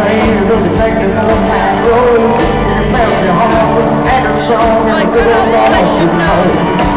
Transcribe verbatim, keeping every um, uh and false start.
train, or does it take them old back roads? It melts your heart with a haggard song and a good old lonesome home.